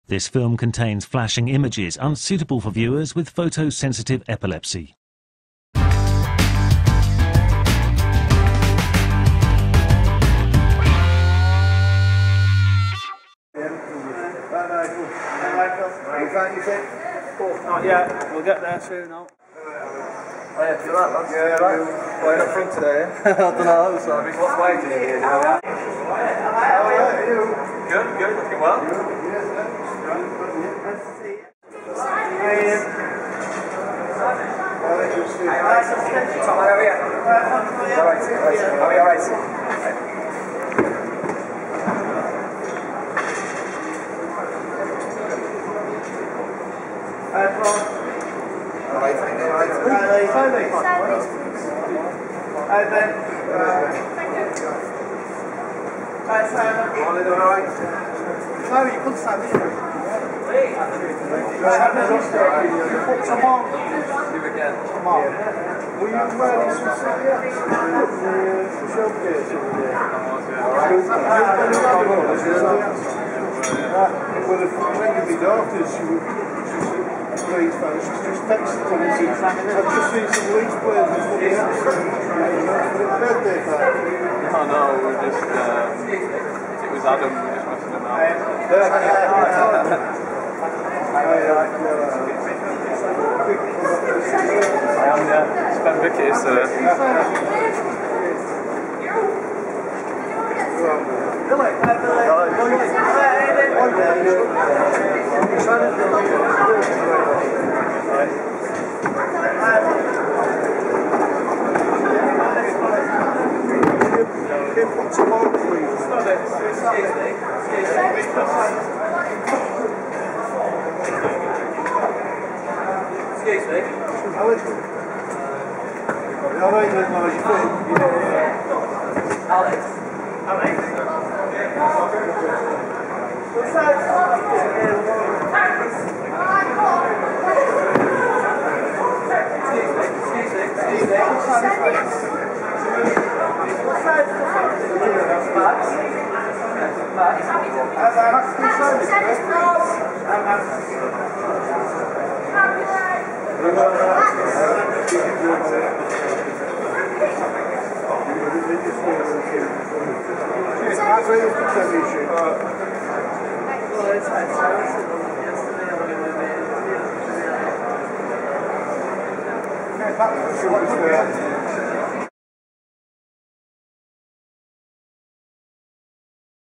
This film contains flashing images unsuitable for viewers with photosensitive epilepsy. Not yet, we'll get there soon now. Oh yeah, do you like that? Yeah, right. Playing up front today, eh? I don't know, sorry. What's waiting here now? Good, looking well. No, you couldn't stand it. Come on. Do again. Come on. Were you wearing some cigarettes? The showcase over there. Well, if one of my daughters, she was great fan. She's just texted me and said, I've just seen some Leeds players with funny accents. Birthday party. Oh no, we're just, it was Adam, we just messing him out. I am, yeah. Sven Vicky is, Excuse me. That's